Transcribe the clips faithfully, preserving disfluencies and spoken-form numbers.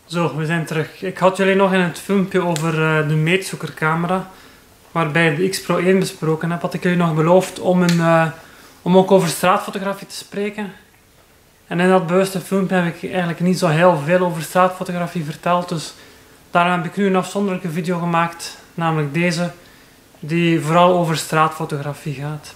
Zo, we zijn terug. Ik had jullie nog in het filmpje over uh, de meetzoekercamera, waarbij ik de X Pro één besproken heb, had ik jullie nog beloofd om, een, uh, om ook over straatfotografie te spreken. En in dat bewuste filmpje heb ik eigenlijk niet zo heel veel over straatfotografie verteld, dus daarom heb ik nu een afzonderlijke video gemaakt, namelijk deze, die vooral over straatfotografie gaat.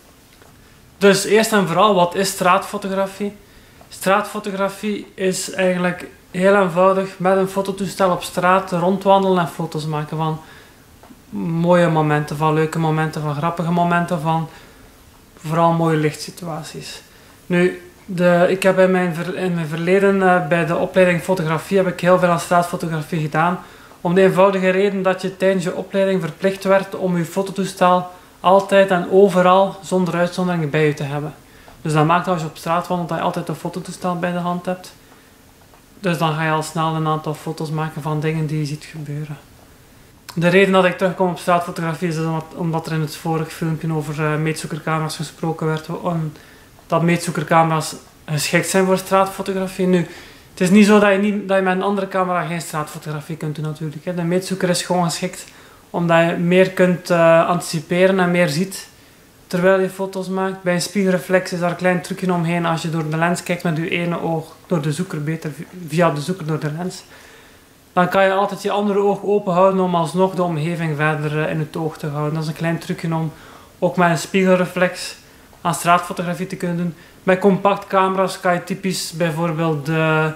Dus eerst en vooral, wat is straatfotografie? Straatfotografie is eigenlijk heel eenvoudig met een fototoestel op straat rondwandelen en foto's maken van mooie momenten, van leuke momenten, van grappige momenten, van vooral mooie lichtsituaties. Nu, de, ik heb in mijn, ver, in mijn verleden uh, bij de opleiding fotografie heb ik heel veel aan straatfotografie gedaan. Om de eenvoudige reden dat je tijdens je opleiding verplicht werd om je fototoestel altijd en overal zonder uitzondering bij je te hebben. Dus dat maakt als je op straat wandelt dat je altijd een fototoestel bij de hand hebt. Dus dan ga je al snel een aantal foto's maken van dingen die je ziet gebeuren. De reden dat ik terugkom op straatfotografie is omdat, omdat er in het vorige filmpje over uh, meetzoekercamera's gesproken werd. Om, dat meetzoekercamera's geschikt zijn voor straatfotografie. Nu, het is niet zo dat je, niet, dat je met een andere camera geen straatfotografie kunt doen natuurlijk. Hè. De meetzoeker is gewoon geschikt omdat je meer kunt uh, anticiperen en meer ziet terwijl je foto's maakt. Bij een spiegelreflex is daar een klein trucje omheen als je door de lens kijkt met je ene oog, door de zoeker beter, via de zoeker door de lens. Dan kan je altijd je andere oog open houden om alsnog de omgeving verder in het oog te houden. Dat is een klein trucje om ook met een spiegelreflex aan straatfotografie te kunnen doen. Bij compactcamera's kan je typisch bijvoorbeeld de,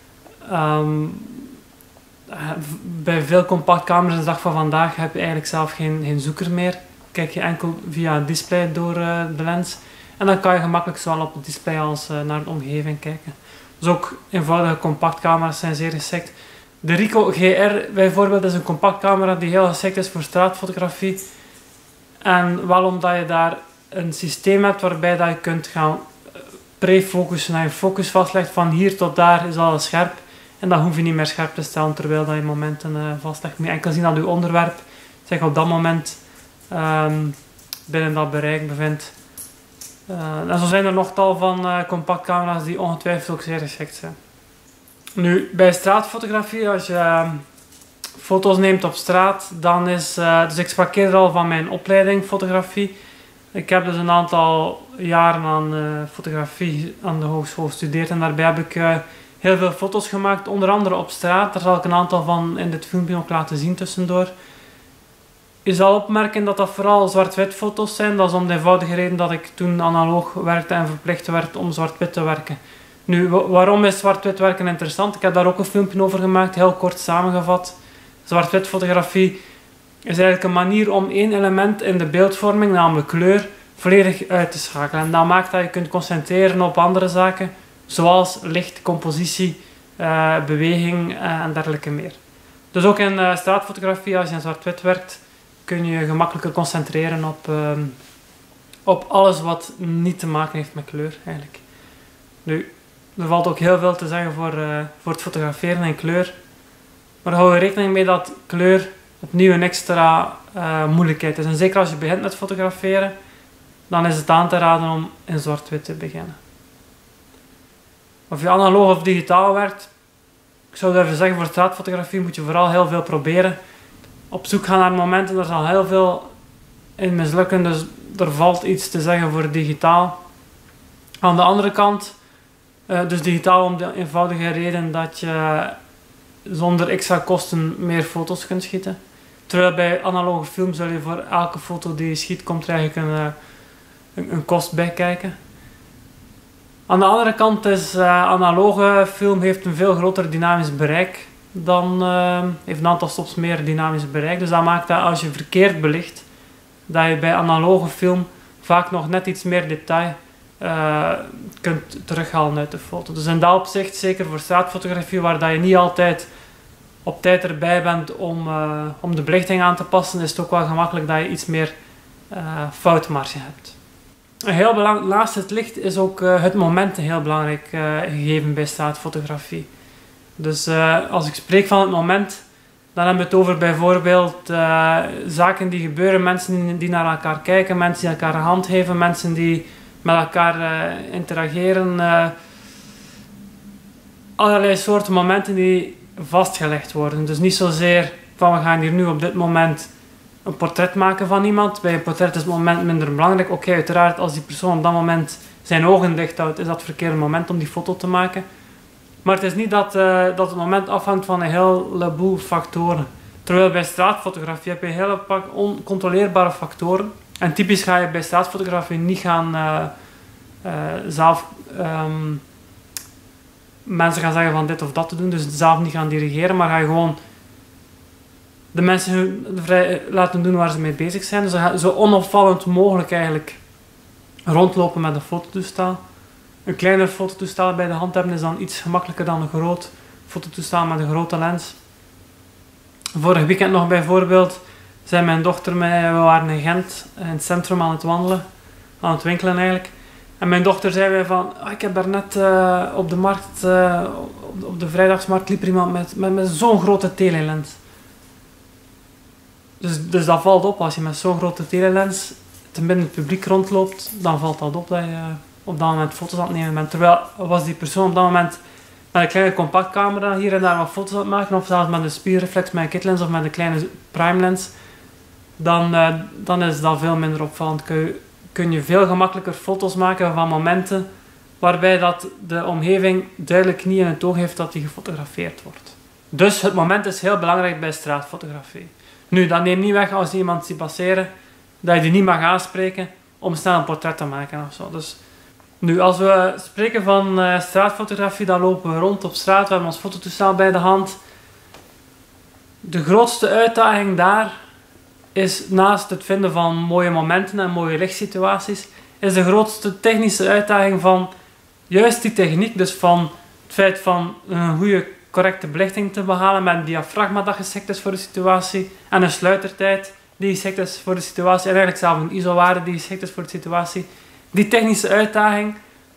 um, bij veel compactcamera's de dag van vandaag heb je eigenlijk zelf geen, geen zoeker meer. Kijk je enkel via het display door uh, de lens. En dan kan je gemakkelijk zowel op het display als uh, naar de omgeving kijken. Dus ook eenvoudige compactcamera's zijn zeer geschikt. De Ricoh G R bijvoorbeeld is een compactcamera die heel geschikt is voor straatfotografie. En wel omdat je daar een systeem hebt waarbij dat je kunt gaan pre-focussen en je focus vastlegt van hier tot daar is alles scherp. En dan hoef je niet meer scherp te stellen terwijl dat je momenten uh, vastlegt. Moet je enkel zien dat je onderwerp zich op dat moment Um, binnen dat bereik bevindt. Uh, en zo zijn er nog tal van uh, compactcamera's die ongetwijfeld ook zeer geschikt zijn. Nu, bij straatfotografie, als je uh, foto's neemt op straat, dan is, uh, dus ik sprak eerder al van mijn opleiding fotografie. Ik heb dus een aantal jaren aan uh, fotografie aan de hogeschool gestudeerd en daarbij heb ik uh, heel veel foto's gemaakt, onder andere op straat. Daar zal ik een aantal van in dit filmpje ook laten zien tussendoor. Je zal opmerken dat dat vooral zwart-wit foto's zijn. Dat is om de eenvoudige reden dat ik toen analoog werkte en verplicht werd om zwart-wit te werken. Nu, waarom is zwart-wit werken interessant? Ik heb daar ook een filmpje over gemaakt, heel kort samengevat. Zwart-wit fotografie is eigenlijk een manier om één element in de beeldvorming, namelijk kleur, volledig uit te schakelen. En dat maakt dat je kunt concentreren op andere zaken, zoals licht, compositie, uh, beweging uh, en dergelijke meer. Dus ook in uh, straatfotografie, als je in zwart-wit werkt, kun je je gemakkelijker concentreren op, uh, op alles wat niet te maken heeft met kleur eigenlijk. Nu, er valt ook heel veel te zeggen voor, uh, voor het fotograferen in kleur. Maar hou er rekening mee dat kleur opnieuw een extra uh, moeilijkheid is. En zeker als je begint met fotograferen, dan is het aan te raden om in zwart-wit te beginnen. Of je analoog of digitaal werkt, ik zou durven zeggen voor straatfotografie moet je vooral heel veel proberen. Op zoek gaan naar momenten, er zal heel veel in mislukken, dus er valt iets te zeggen voor digitaal. Aan de andere kant, uh, dus digitaal om de eenvoudige reden dat je zonder extra kosten meer foto's kunt schieten. Terwijl bij analoge film zul je voor elke foto die je schiet, komt er eigenlijk een, een, een kost bij kijken. Aan de andere kant is uh, analoge film heeft een veel groter dynamisch bereik. Dan uh, heeft een aantal stops meer dynamisch bereik. Dus dat maakt dat als je verkeerd belicht, dat je bij analoge film vaak nog net iets meer detail uh, kunt terughalen uit de foto. Dus in dat opzicht, zeker voor straatfotografie, waar dat je niet altijd op tijd erbij bent om, uh, om de belichting aan te passen, is het ook wel gemakkelijk dat je iets meer uh, foutmarge hebt. Een heel belangrijk, naast het licht is ook uh, het moment een heel belangrijk uh, gegeven bij straatfotografie. Dus uh, als ik spreek van het moment, dan hebben we het over bijvoorbeeld uh, zaken die gebeuren, mensen die naar elkaar kijken, mensen die elkaar een hand geven, mensen die met elkaar uh, interageren. Uh, allerlei soorten momenten die vastgelegd worden. Dus niet zozeer van we gaan hier nu op dit moment een portret maken van iemand. Bij een portret is het moment minder belangrijk. Oké, okay, uiteraard als die persoon op dat moment zijn ogen dicht houdt, is dat het verkeerde moment om die foto te maken. Maar het is niet dat, uh, dat het moment afhangt van een heleboel factoren. Terwijl bij straatfotografie heb je een hele pak oncontroleerbare factoren. En typisch ga je bij straatfotografie niet gaan uh, uh, zelf um, mensen gaan zeggen van dit of dat te doen. Dus zelf niet gaan dirigeren, maar ga je gewoon de mensen vrij laten doen waar ze mee bezig zijn. Dus ga zo onopvallend mogelijk eigenlijk rondlopen met een fototoestel. Een kleiner fototoestel bij de hand hebben is dan iets gemakkelijker dan een groot fototoestel met een grote lens. Vorig weekend nog bijvoorbeeld zei mijn dochter mij, we waren in Gent in het centrum aan het wandelen, aan het winkelen eigenlijk. En mijn dochter zei mij van, oh, ik heb daarnet uh, op de markt, uh, op, op de vrijdagsmarkt liep er iemand met, met, met zo'n grote telelens. Dus, dus dat valt op, als je met zo'n grote telelens te midden in het publiek rondloopt, dan valt dat op dat je op dat moment foto's aan het nemen bent. Terwijl was die persoon op dat moment met een kleine compactcamera hier en daar wat foto's aan het maken, of zelfs met een spiegelreflex, met een kitlens of met een kleine prime lens, dan, uh, dan is dat veel minder opvallend. Kun je, kun je veel gemakkelijker foto's maken van momenten waarbij dat de omgeving duidelijk niet in het oog heeft dat die gefotografeerd wordt. Dus het moment is heel belangrijk bij straatfotografie. Nu, dat neemt niet weg als je iemand ziet passeren, dat je die niet mag aanspreken om snel een portret te maken of zo. Dus, nu, als we spreken van uh, straatfotografie, dan lopen we rond op straat, we hebben ons fototoestel bij de hand. De grootste uitdaging daar is, naast het vinden van mooie momenten en mooie lichtsituaties, is de grootste technische uitdaging van juist die techniek, dus van het feit van een goede, correcte belichting te behalen met een diafragma dat geschikt is voor de situatie en een sluitertijd die geschikt is voor de situatie en eigenlijk zelfs een I S O-waarde die geschikt is voor de situatie. Die technische uitdaging,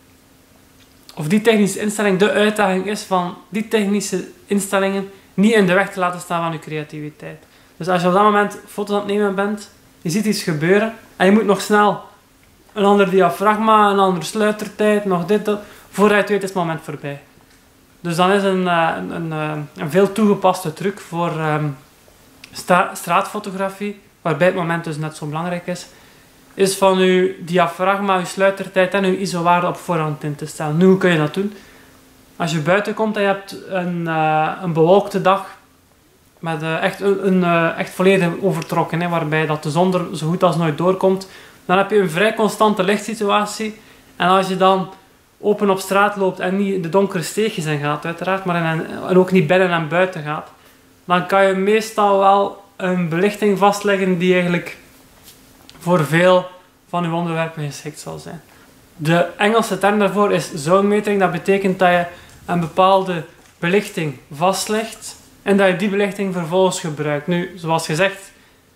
of die technische instelling, de uitdaging is van die technische instellingen niet in de weg te laten staan van je creativiteit. Dus als je op dat moment foto's aan het nemen bent, je ziet iets gebeuren en je moet nog snel een ander diafragma, een andere sluitertijd, nog dit, dat, voordat je het weet is het moment voorbij. Dus dan is een, een, een, een veel toegepaste truc voor um, stra straatfotografie, waarbij het moment dus net zo belangrijk is, is van uw diafragma, uw sluitertijd en uw I S O-waarde op voorhand in te stellen. Nu, hoe kun je dat doen? Als je buiten komt en je hebt een, uh, een bewolkte dag, met uh, echt, een, een, uh, echt volledig overtrokken, hè, waarbij dat de zon er zo goed als nooit doorkomt, dan heb je een vrij constante lichtsituatie. En als je dan open op straat loopt en niet de donkere steegjes in gaat, uiteraard, maar in, en ook niet binnen en buiten gaat, dan kan je meestal wel een belichting vastleggen die eigenlijk voor veel van uw onderwerpen geschikt zal zijn. De Engelse term daarvoor is zonemetering. Dat betekent dat je een bepaalde belichting vastlegt en dat je die belichting vervolgens gebruikt. Nu, zoals gezegd,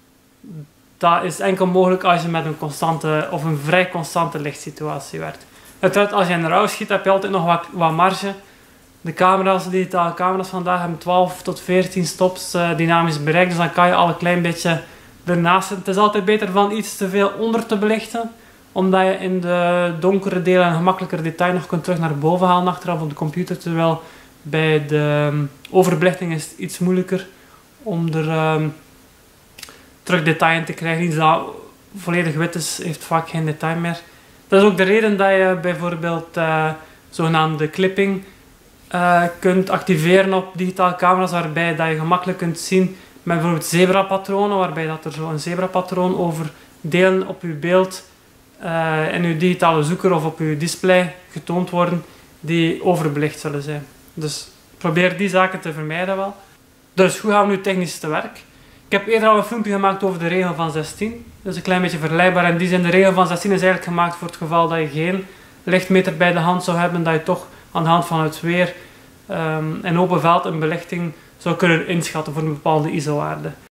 dat is enkel mogelijk als je met een constante of een vrij constante lichtsituatie werkt. Uiteraard, als je in RAW schiet, heb je altijd nog wat, wat marge. De camera's, de digitale camera's vandaag hebben twaalf tot veertien stops uh, dynamisch bereik, dus dan kan je al een klein beetje ernaast zitten. Het is altijd beter van iets te veel onder te belichten, omdat je in de donkere delen een gemakkelijker detail nog kunt terug naar boven halen achteraf op de computer, terwijl bij de um, overbelichting is het iets moeilijker om er um, terug detail in te krijgen. Iets dat volledig wit is, heeft vaak geen detail meer. Dat is ook de reden dat je bijvoorbeeld uh, zogenaamde clipping uh, kunt activeren op digitale camera's, waarbij dat je gemakkelijk kunt zien met bijvoorbeeld zebrapatronen, waarbij dat er zo een zebrapatroon over delen op je beeld uh, in je digitale zoeker of op je display getoond worden, die overbelicht zullen zijn. Dus probeer die zaken te vermijden wel. Dus hoe gaan we nu technisch te werk? Ik heb eerder al een filmpje gemaakt over de regel van zestien. Dat is een klein beetje vergelijkbaar. In die zin, de regel van zestien is eigenlijk gemaakt voor het geval dat je geen lichtmeter bij de hand zou hebben, dat je toch aan de hand van het weer um, in open veld een belichting zou kunnen inschatten voor een bepaalde I S O-waarde.